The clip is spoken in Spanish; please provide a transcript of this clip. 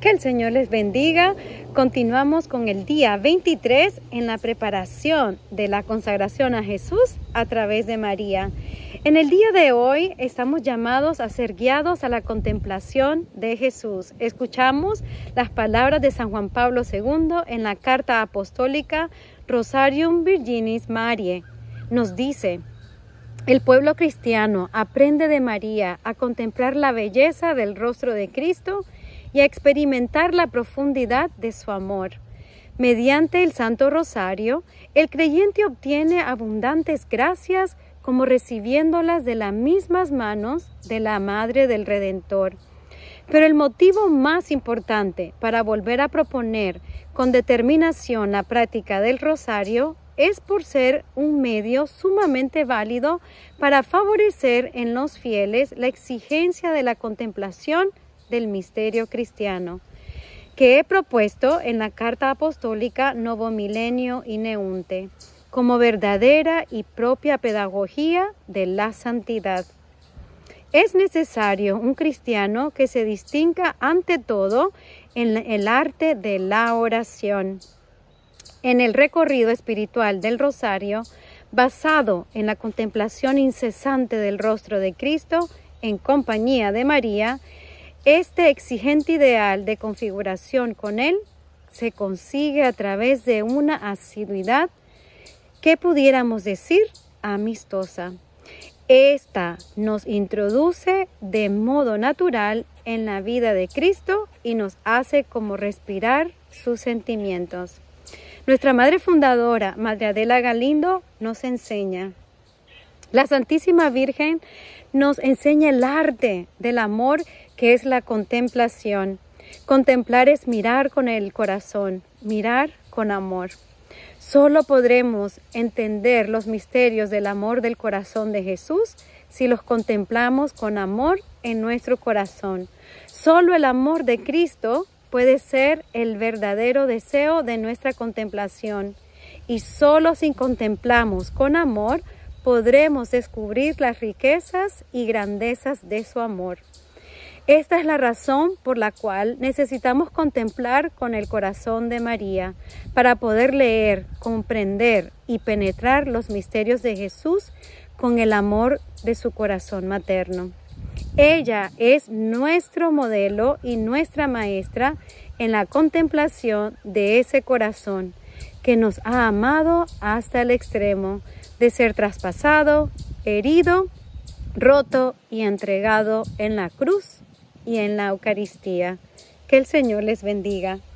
Que el Señor les bendiga. Continuamos con el día 23 en la preparación de la consagración a Jesús a través de María. En el día de hoy estamos llamados a ser guiados a la contemplación de Jesús. Escuchamos las palabras de San Juan Pablo II en la carta apostólica Rosarium Virginis Mariae. Nos dice: el pueblo cristiano aprende de María a contemplar la belleza del rostro de Cristo y a experimentar la profundidad de su amor. Mediante el Santo Rosario, el creyente obtiene abundantes gracias como recibiéndolas de las mismas manos de la Madre del Redentor. Pero el motivo más importante para volver a proponer con determinación la práctica del Rosario es por ser un medio sumamente válido para favorecer en los fieles la exigencia de la contemplación del misterio cristiano, que he propuesto en la carta apostólica Novo Milenio Ineunte, como verdadera y propia pedagogía de la santidad. Es necesario un cristiano que se distinga ante todo en el arte de la oración. En el recorrido espiritual del Rosario, basado en la contemplación incesante del rostro de Cristo en compañía de María, este exigente ideal de configuración con Él se consigue a través de una asiduidad que pudiéramos decir amistosa. Esta nos introduce de modo natural en la vida de Cristo y nos hace como respirar sus sentimientos. Nuestra Madre Fundadora, Madre Adela Galindo, nos enseña. La Santísima Virgen nos enseña el arte del amor, que es la contemplación. Contemplar es mirar con el corazón, mirar con amor. Solo podremos entender los misterios del amor del corazón de Jesús si los contemplamos con amor en nuestro corazón. Solo el amor de Cristo puede ser el verdadero deseo de nuestra contemplación. Y solo si contemplamos con amor, podremos descubrir las riquezas y grandezas de su amor. Esta es la razón por la cual necesitamos contemplar con el corazón de María, para poder leer, comprender y penetrar los misterios de Jesús con el amor de su corazón materno. Ella es nuestro modelo y nuestra maestra en la contemplación de ese corazón que nos ha amado hasta el extremo de ser traspasado, herido, roto y entregado en la cruz y en la Eucaristía. Que el Señor les bendiga.